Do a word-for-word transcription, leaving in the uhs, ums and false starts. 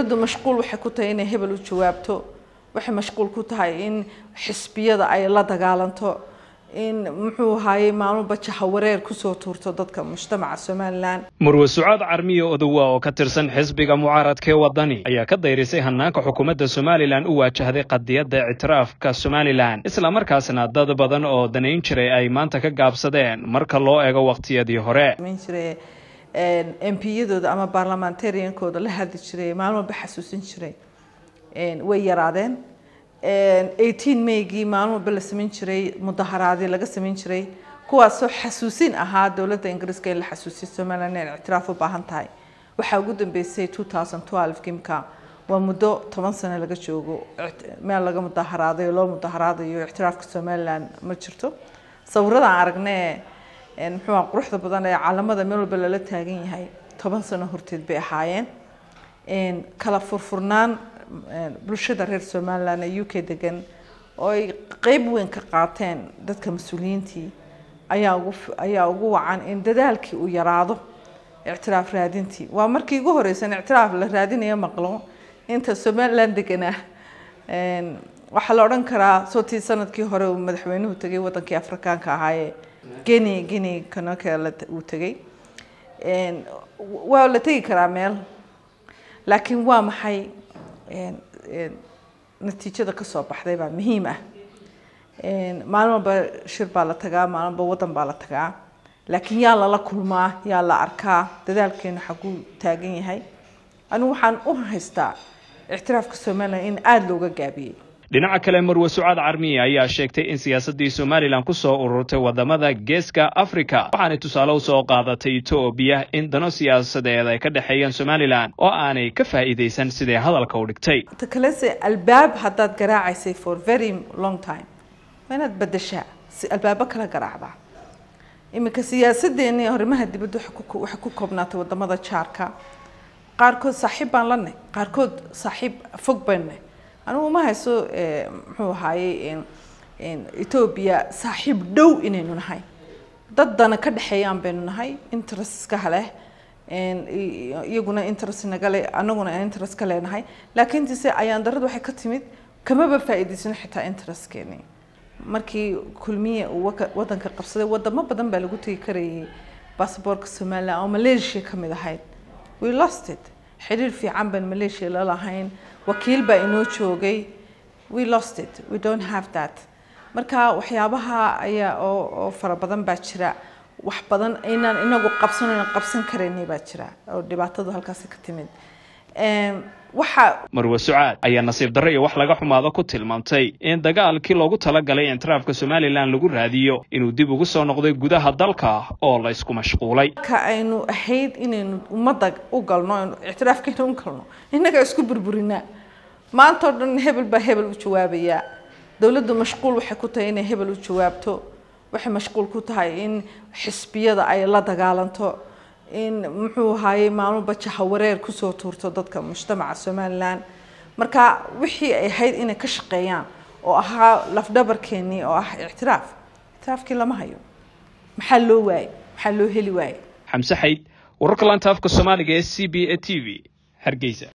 dad mashquul waxay ku tahay inay hebel u jawaabto waxay mashquul ku tahay in xisbiyada ay la dagaalanto in muxuu haayay maalmo jaha wareer ku soo tuurto dadka mujtamaca Soomaaliland. Marwe Sucaad Carmiye Odawa oo ka tirsan xisbiga mucaaradka wadani ayaa ka dayrisay hanaanka xukuumadda Soomaaliland u waajahday qadiyada ictiraafka Soomaaliland isla markaasna dad badan oo danayn jiray ay maanta ka gaabsadeen marka loo eego waqtiyadii hore. M P-yadooda ama parliamentarian-kooda la hadli jiray maalmo ba xasuusin jiray way yaraadeen eighteen May-gii maalmo ba la sameyn jiray mudaharaad laga sameyn jiray kuwaas oo xasuusin ahaa dawladda Ingiriiska ee la xasuusiyay Soomaaliland in ictiraaf u baahan tahay waxa ugu dambeysay two thousand twelve kimka waa muddo toban sano laga joogo meel laga mudaharaaday loo mudaharaadayo ictiraafka Soomaaliland ma jirto sawirada aan aragnay in muxuu quruxda badan ee caalamada meel walba la taagan yahay toban sano horteed bay ahaayeen in kala furfurnaan bulshada reer Soomaaliland ee U K degan oo ay qayb weyn ka qaateen dadka mas'uuliyiintii ayaa ugu ayaa ugu wacan in dadaalkii uu yaraado ictiraaf raadintii waa markii ugu horeysay ictiraaf la raadinayo maqlo inta Soomaaliland degana in waxa la oran karaa sootii sanadkii hore uu madaxweynuhu tagay wadankii Afrikaanka ahaa Guinea Guinea kana kala uu tagay in waa la tagi karaa meel laakiin waa maxay in natiijada ka soo baxday baa muhiim ah in maalmo ba shir baa la tagaa maalmo ba wadan baa la tagaa laakiin yaa la kulmaa yaa la arkaa dadaalkeena xaqu taagan yahay anu waxaan u haystaa ictiraafka Soomaaliland in aad looga gaabiyay. dhinaca kale Marwe Sucaad Carmiye ayaa sheegtay in siyaasadii Soomaaliland ku soo ururtay wadamada Geeska Afrika waxaana tusaale u soo qaadatay Itoobiya in dano siyaasadeed ay ka dhaxeeyaan Soomaaliland oo aanay ka faa'iideysan sidee hadalka u dhigtay. takalese albaab haddaad garaacaysay for very long time wanaad badashaa si albaaba kala garaacda imika siyaasadeena arrimaha dibadda waxa ku koobnaatay wadamada jaarka qaarkood saaxiib baan lanay qaarkood saaxiib fog baan anu ma hayso muxuu haayay in in Ethiopia saaxiib dhow inaynu nahay dad dana ka dhaxeeyaan baynu nahay interest ka hale in iyaguna interest naga leh anaguna interest ka leenahay laakiin tise ayaan darradu waxay ka timid kama ba faa'iideysan xitaa interest keeni markii kulmiye uu wadanka qabsaday wadamo badan baa lagu tagi karayay passportka Soomaaliland oo Malaysia kamid ahayd we lost it xiriir fiican baan Malaysia la lahayn wakiil baa inoo joogay we lost it we don't have that marka waxyaabaha ayaa oo fara badan baa jira wax badan inaan inagu qabsanayno qabsan kareynay baa jira oo dhibaatadu halkaas ka timid ee waxa Marwe Sucaad ayaa nasiib darro iyo wax laga xumaado ku tilmaamtay in dagaalkii loogu talagalay ictiraafka Soomaaliland lagu raadiyo inuu dib ugu soo noqday gudaha dalka oo la isku mashquulay ka aynu ahayd inaynu ummadda u galno ictiraafka u galno inaga isku burburina maanta dhan hebel ba hebel u jawaabaya dawladdu mashquul waxay ku tahay inay hebel u jawaabto waxay mashquul ku tahay in xisbiyada ay la dagaalanto in muxuu haayay maalmo jaha wareer ku soo tuurto dadka mujtamaca Soomaaliland marka wixii ay ahayd inay ka shaqeeyaan oo ahaa laf dhabarkeeni oo ah ictiraaf ictiraafkii lama hayo maxaa loo waayay maxaa loo heli waayay Xamse Xayd wararka laanta afka Soomaaliga ee C B A T V Hargeysa.